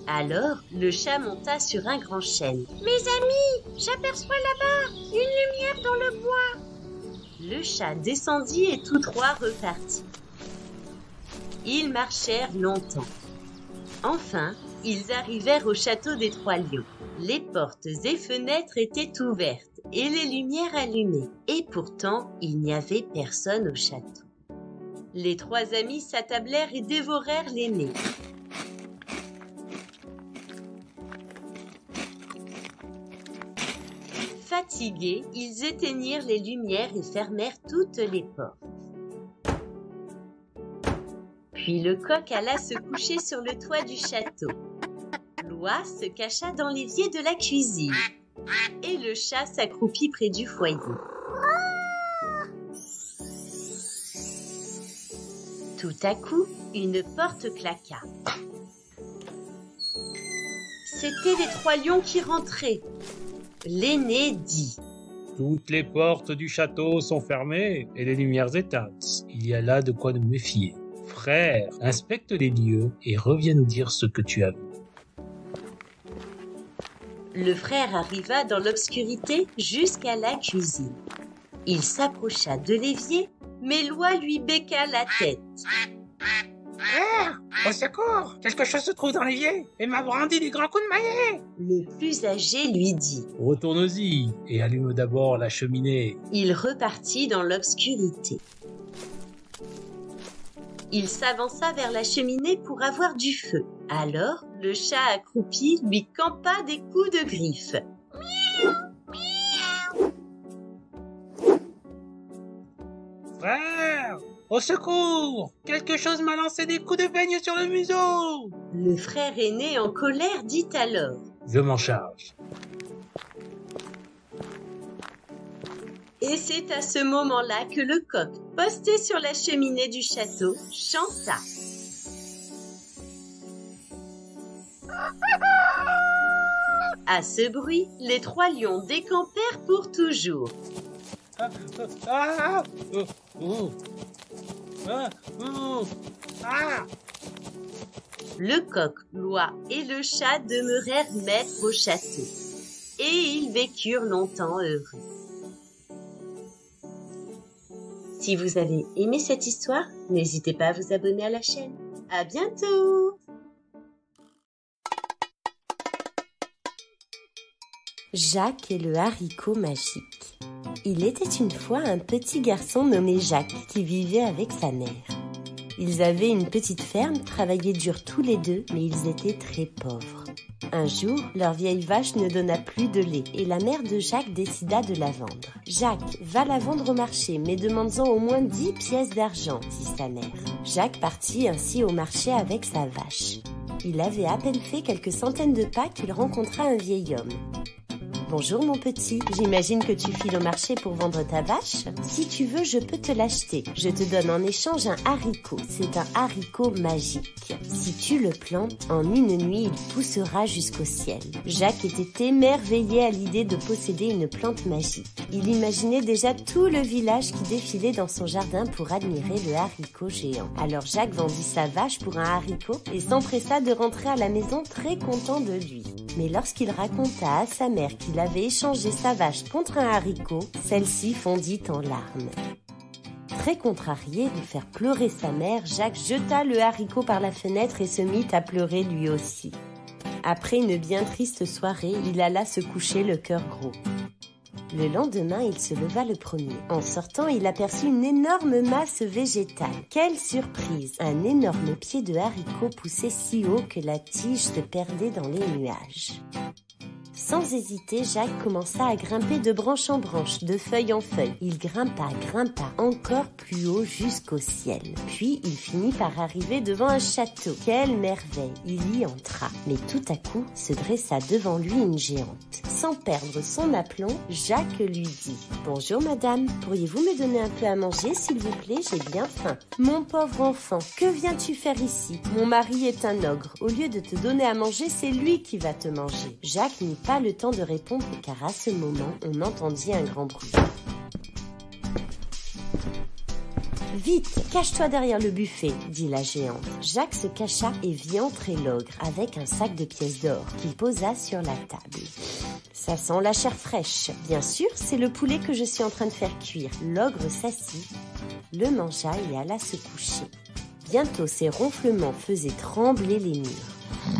Alors, le chat monta sur un grand chêne. Mes amis, j'aperçois là-bas une lumière dans le bois. Le chat descendit et tous trois repartirent. Ils marchèrent longtemps. Enfin, ils arrivèrent au château des Trois Lions. Les portes et fenêtres étaient ouvertes et les lumières allumées. Et pourtant, il n'y avait personne au château. Les trois amis s'attablèrent et dévorèrent les mets. Fatigués, ils éteignirent les lumières et fermèrent toutes les portes. Puis le coq alla se coucher sur le toit du château. L'oie se cacha dans l'évier de la cuisine. Et le chat s'accroupit près du foyer. Tout à coup, une porte claqua. C'étaient les trois lions qui rentraient. L'aîné dit: Toutes les portes du château sont fermées et les lumières éteintes. Il y a là de quoi nous méfier. Frère, inspecte les lieux et reviens nous dire ce que tu as vu. Le frère arriva dans l'obscurité jusqu'à la cuisine. Il s'approcha de l'évier, mais l'oie lui béqua la tête. Frère, au secours! Quelque chose se trouve dans l'évier et m'a brandi des grands coups de maillet! Le plus âgé lui dit: Retourne-y et allume d'abord la cheminée. Il repartit dans l'obscurité. Il s'avança vers la cheminée pour avoir du feu. Alors, le chat accroupi lui campa des coups de griffes. Miaou, miaou. Frère, au secours! Quelque chose m'a lancé des coups de peigne sur le museau! Le frère aîné en colère dit alors: Je m'en charge. Et c'est à ce moment-là que le coq, posté sur la cheminée du château, chanta. À ce bruit, les trois lions décampèrent pour toujours. Ah, ah, oh, oh, ah, oh, ah. Le coq, l'oie et le chat demeurèrent maîtres au château. Et ils vécurent longtemps heureux. Si vous avez aimé cette histoire, n'hésitez pas à vous abonner à la chaîne. À bientôt! Jacques et le haricot magique. Il était une fois un petit garçon nommé Jacques qui vivait avec sa mère. Ils avaient une petite ferme, travaillaient dur tous les deux, mais ils étaient très pauvres. Un jour, leur vieille vache ne donna plus de lait et la mère de Jacques décida de la vendre. « Jacques, va la vendre au marché, mais demande-en au moins dix pièces d'argent, » dit sa mère. Jacques partit ainsi au marché avec sa vache. Il avait à peine fait quelques centaines de pas qu'il rencontra un vieil homme. « Bonjour mon petit, j'imagine que tu files au marché pour vendre ta vache. Si tu veux, je peux te l'acheter. Je te donne en échange un haricot. C'est un haricot magique. Si tu le plantes, en une nuit, il poussera jusqu'au ciel. » Jacques était émerveillé à l'idée de posséder une plante magique. Il imaginait déjà tout le village qui défilait dans son jardin pour admirer le haricot géant. Alors Jacques vendit sa vache pour un haricot et s'empressa de rentrer à la maison très content de lui. Mais lorsqu'il raconta à sa mère qu'il avait échangé sa vache contre un haricot, celle-ci fondit en larmes. Très contrarié de faire pleurer sa mère, Jacques jeta le haricot par la fenêtre et se mit à pleurer lui aussi. Après une bien triste soirée, il alla se coucher le cœur gros. Le lendemain, il se leva le premier. En sortant, il aperçut une énorme masse végétale. Quelle surprise! Un énorme pied de haricot poussait si haut que la tige se perdait dans les nuages. Sans hésiter, Jacques commença à grimper de branche en branche, de feuille en feuille. Il grimpa, grimpa encore plus haut jusqu'au ciel. Puis, il finit par arriver devant un château. Quelle merveille! Il y entra. Mais tout à coup, se dressa devant lui une géante. Sans perdre son aplomb, Jacques lui dit: « Bonjour madame, pourriez-vous me donner un peu à manger s'il vous plaît? J'ai bien faim. »« Mon pauvre enfant, que viens-tu faire ici? Mon mari est un ogre. Au lieu de te donner à manger, c'est lui qui va te manger. » Jacques n'eut pas le temps de répondre car à ce moment, on entendit un grand bruit. Vite, cache-toi derrière le buffet, dit la géante. Jacques se cacha et vit entrer l'ogre avec un sac de pièces d'or qu'il posa sur la table. Ça sent la chair fraîche. Bien sûr, c'est le poulet que je suis en train de faire cuire. L'ogre s'assit, le mangea et alla se coucher. Bientôt, ses ronflements faisaient trembler les murs.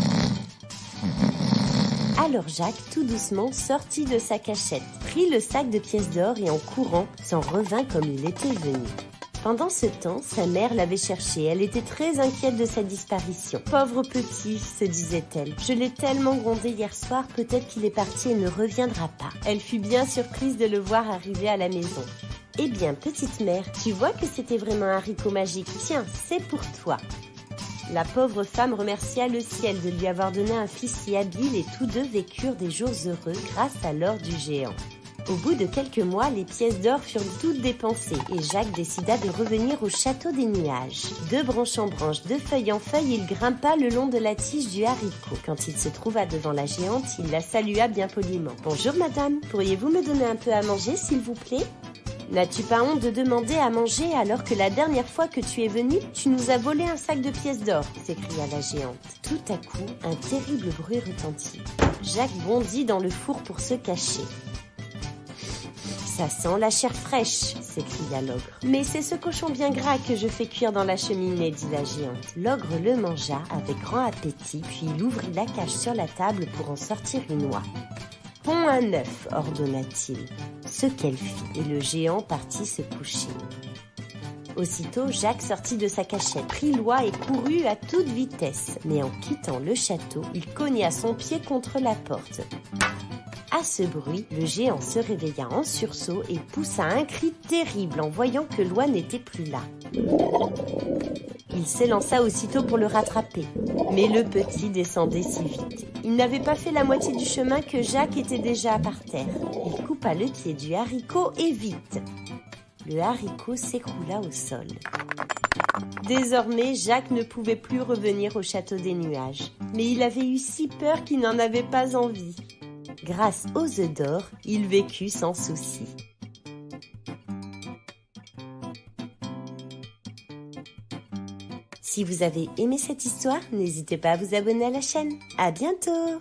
Alors Jacques, tout doucement, sortit de sa cachette, prit le sac de pièces d'or et en courant, s'en revint comme il était venu. Pendant ce temps, sa mère l'avait cherché. Elle était très inquiète de sa disparition. « Pauvre petit », se disait-elle. « Je l'ai tellement grondé hier soir, peut-être qu'il est parti et ne reviendra pas. » Elle fut bien surprise de le voir arriver à la maison. « Eh bien, petite mère, tu vois que c'était vraiment un haricot magique. Tiens, c'est pour toi. » La pauvre femme remercia le ciel de lui avoir donné un fils si habile et tous deux vécurent des jours heureux grâce à l'or du géant. Au bout de quelques mois, les pièces d'or furent toutes dépensées et Jacques décida de revenir au château des nuages. De branche en branche, de feuille en feuille, il grimpa le long de la tige du haricot. Quand il se trouva devant la géante, il la salua bien poliment. « Bonjour madame, pourriez-vous me donner un peu à manger s'il vous plaît ?» « N'as-tu pas honte de demander à manger alors que la dernière fois que tu es venue, tu nous as volé un sac de pièces d'or ?» s'écria la géante. Tout à coup, un terrible bruit retentit. Jacques bondit dans le four pour se cacher. « Ça sent la chair fraîche !» s'écria l'ogre. « Mais c'est ce cochon bien gras que je fais cuire dans la cheminée !» dit la géante. L'ogre le mangea avec grand appétit, puis il ouvrit la cage sur la table pour en sortir une oie. « Pond un œuf !» ordonna-t-il. Ce qu'elle fit, et le géant partit se coucher. Aussitôt, Jacques sortit de sa cachette, prit l'oie et courut à toute vitesse. Mais en quittant le château, il cogna son pied contre la porte. À ce bruit, le géant se réveilla en sursaut et poussa un cri terrible en voyant que l'oie n'était plus là. Il s'élança aussitôt pour le rattraper, mais le petit descendait si vite. Il n'avait pas fait la moitié du chemin que Jacques était déjà par terre. Il coupa le pied du haricot et vite. Le haricot s'écroula au sol. Désormais, Jacques ne pouvait plus revenir au château des nuages, mais il avait eu si peur qu'il n'en avait pas envie. Grâce aux œufs d'or, il vécut sans souci. Si vous avez aimé cette histoire, n'hésitez pas à vous abonner à la chaîne. À bientôt!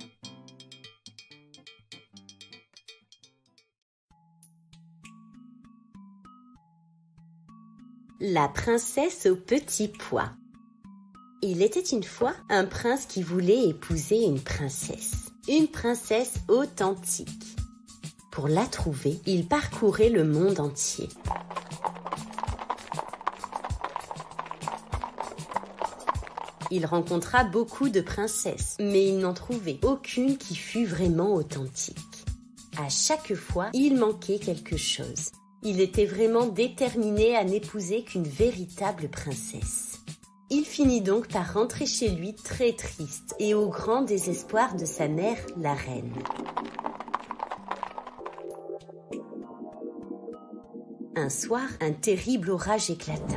La princesse au petit pois. Il était une fois un prince qui voulait épouser une princesse. Une princesse authentique. Pour la trouver, il parcourait le monde entier. Il rencontra beaucoup de princesses, mais il n'en trouvait aucune qui fût vraiment authentique. À chaque fois, il manquait quelque chose. Il était vraiment déterminé à n'épouser qu'une véritable princesse. Il finit donc par rentrer chez lui très triste et au grand désespoir de sa mère, la reine. Un soir, un terrible orage éclata.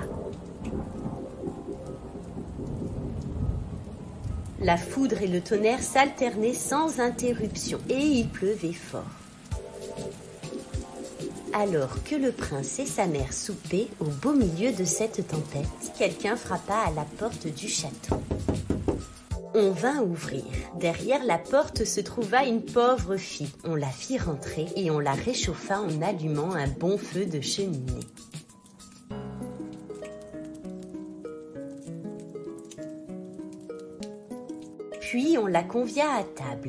La foudre et le tonnerre s'alternaient sans interruption et il pleuvait fort. Alors que le prince et sa mère soupaient au beau milieu de cette tempête, quelqu'un frappa à la porte du château. On vint ouvrir. Derrière la porte se trouva une pauvre fille. On la fit rentrer et on la réchauffa en allumant un bon feu de cheminée. Puis on la convia à table.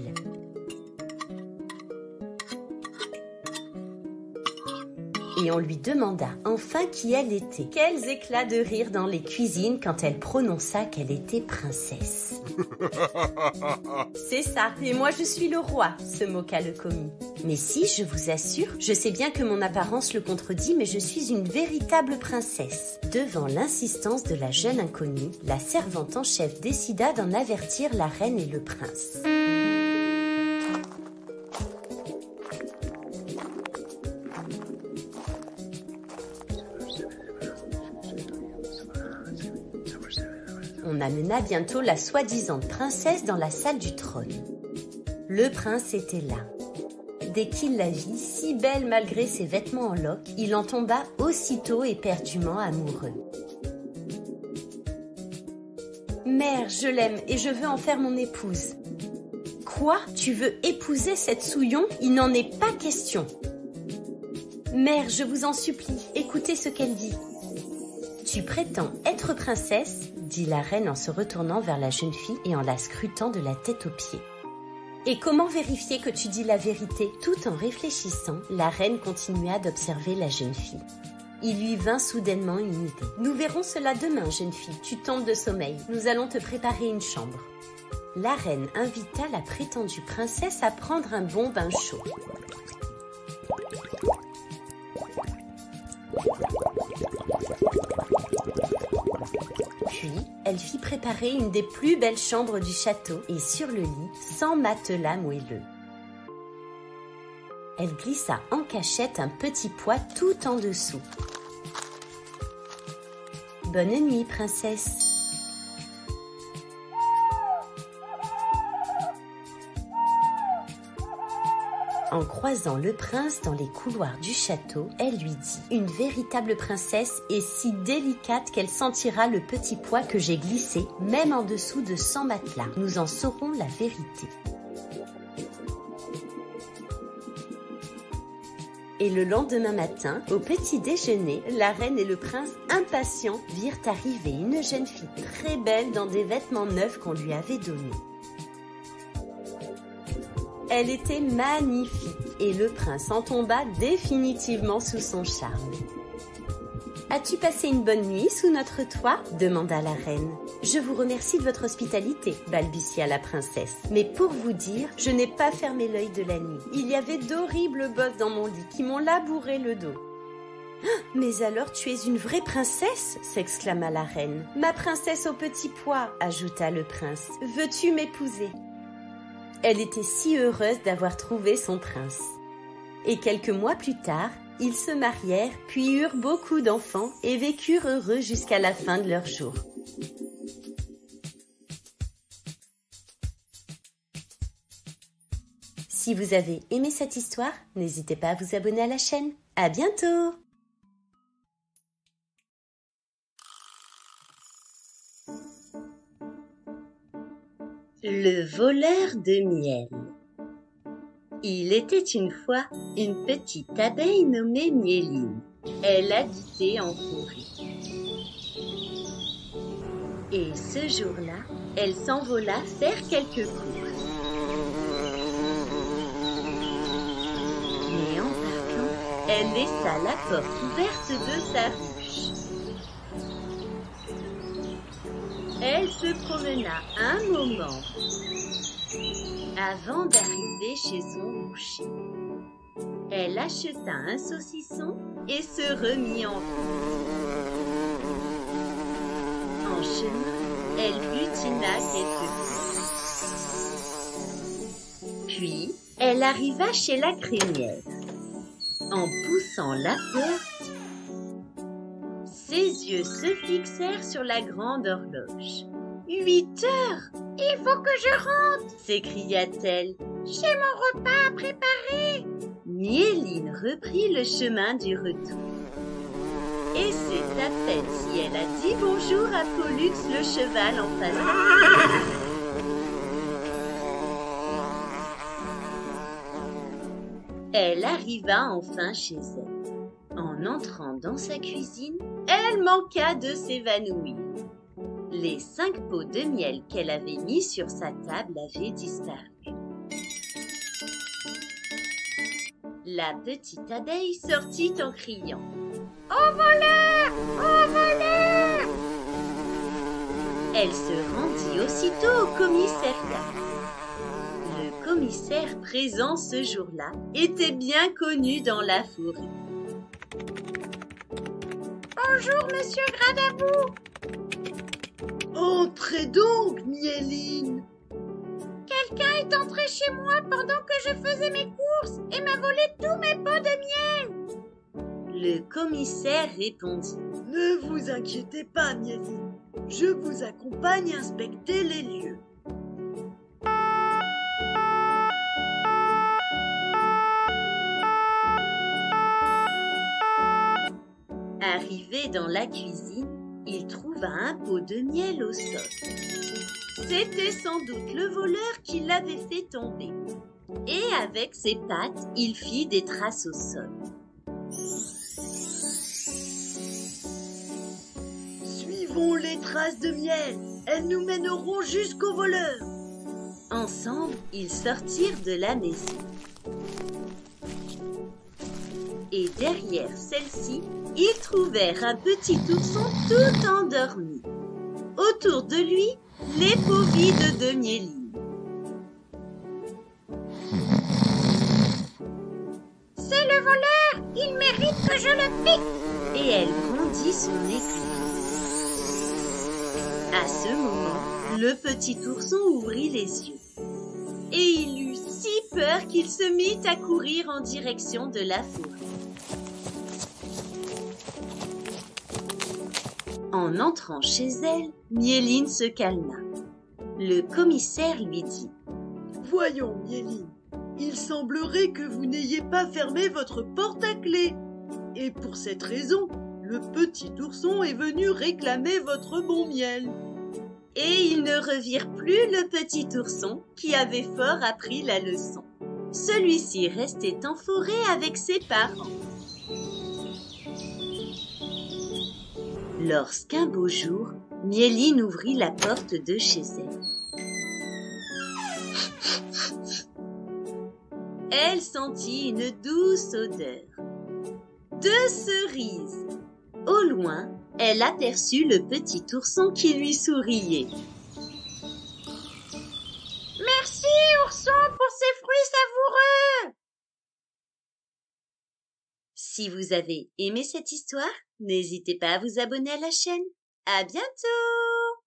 Et on lui demanda enfin qui elle était. Quels éclats de rire dans les cuisines quand elle prononça qu'elle était princesse. C'est ça, et moi je suis le roi, se moqua le commis. Mais si, je vous assure, je sais bien que mon apparence le contredit, mais je suis une véritable princesse. Devant l'insistance de la jeune inconnue, la servante en chef décida d'en avertir la reine et le prince. On amena bientôt la soi-disant princesse dans la salle du trône. Le prince était là. dès qu'il la vit si belle malgré ses vêtements en loques, il en tomba aussitôt éperdument amoureux. « Mère, je l'aime et je veux en faire mon épouse. »« Quoi? Tu veux épouser cette souillon? Il n'en est pas question. »« Mère, je vous en supplie, écoutez ce qu'elle dit. »« Tu prétends être princesse ?» dit la reine en se retournant vers la jeune fille et en la scrutant de la tête aux pieds. « Et comment vérifier que tu dis la vérité ?» Tout en réfléchissant, la reine continua d'observer la jeune fille. Il lui vint soudainement une idée. « Nous verrons cela demain, jeune fille. Tu tombes de sommeil. Nous allons te préparer une chambre. » La reine invita la prétendue princesse à prendre un bon bain chaud. Puis, elle fit préparer une des plus belles chambres du château et sur le lit, sans matelas moelleux. Elle glissa en cachette un petit poids tout en dessous. « Bonne nuit, princesse. » En croisant le prince dans les couloirs du château, elle lui dit « Une véritable princesse est si délicate qu'elle sentira le petit poids que j'ai glissé, même en dessous de cent matelas. Nous en saurons la vérité. » Et le lendemain matin, au petit déjeuner, la reine et le prince impatients virent arriver une jeune fille très belle dans des vêtements neufs qu'on lui avait donnés. Elle était magnifique et le prince en tomba définitivement sous son charme. « As-tu passé une bonne nuit sous notre toit ?» demanda la reine. « Je vous remercie de votre hospitalité, » balbutia la princesse. « Mais pour vous dire, je n'ai pas fermé l'œil de la nuit. Il y avait d'horribles bosses dans mon lit qui m'ont labouré le dos. »« Mais alors tu es une vraie princesse ?» s'exclama la reine. « Ma princesse au petit pois » ajouta le prince. « Veux-tu m'épouser ?» Elle était si heureuse d'avoir trouvé son prince. Et quelques mois plus tard, ils se marièrent, puis eurent beaucoup d'enfants et vécurent heureux jusqu'à la fin de leurs jours. Si vous avez aimé cette histoire, n'hésitez pas à vous abonner à la chaîne. À bientôt! Le voleur de miel. Il était une fois une petite abeille nommée Mieline. Elle habitait en forêt. Et ce jour-là, elle s'envola faire quelques courses. Mais en partant, elle laissa la porte ouverte de sa ruche. Elle se promena un moment avant d'arriver chez son boucher. Elle acheta un saucisson et se remit en route. En chemin, elle butina quelques fois. Puis, elle arriva chez la crémière. En poussant la porte, ses yeux se fixèrent sur la grande horloge. « Huit heures ! Il faut que je rentre !» s'écria-t-elle. « J'ai mon repas à préparer !» Mieline reprit le chemin du retour. Et c'est à peine si elle a dit bonjour à Pollux le cheval en passant. Elle arriva enfin chez elle. En entrant dans sa cuisine, elle manqua de s'évanouir. Les cinq pots de miel qu'elle avait mis sur sa table avaient disparu. La petite abeille sortit en criant « Au voleur! Au voleur !» Elle se rendit aussitôt au commissariat. Le commissaire présent ce jour-là était bien connu dans la forêt. Bonjour, monsieur Gradabou. Entrez donc, Mieline. Quelqu'un est entré chez moi pendant que je faisais mes courses et m'a volé tous mes pots de miel. Le commissaire répondit. Ne vous inquiétez pas, Mieline. Je vous accompagne inspecter les lieux. Arrivé dans la cuisine, il trouva un pot de miel au sol. C'était sans doute le voleur qui l'avait fait tomber. Et avec ses pattes, il fit des traces au sol. Suivons les traces de miel. Elles nous mèneront jusqu'au voleur. Ensemble, ils sortirent de la maison. Et derrière celle-ci, ils trouvèrent un petit ourson tout endormi. Autour de lui, les pots vides de Miéline. C'est le voleur! Il mérite que je le pique! Et elle grandit son éclat. À ce moment, le petit ourson ouvrit les yeux. Et il eut si peur qu'il se mit à courir en direction de la forêt. En entrant chez elle, Miéline se calma. Le commissaire lui dit « Voyons, Miéline, il semblerait que vous n'ayez pas fermé votre porte à clé. Et pour cette raison, le petit ourson est venu réclamer votre bon miel. » Et ils ne revirent plus le petit ourson qui avait fort appris la leçon. Celui-ci restait en forêt avec ses parents. Lorsqu'un beau jour, Miéline ouvrit la porte de chez elle. Elle sentit une douce odeur de cerises. Au loin, elle aperçut le petit ourson qui lui souriait. Merci, ourson, pour ces fruits savoureux! Si vous avez aimé cette histoire, n'hésitez pas à vous abonner à la chaîne. À bientôt!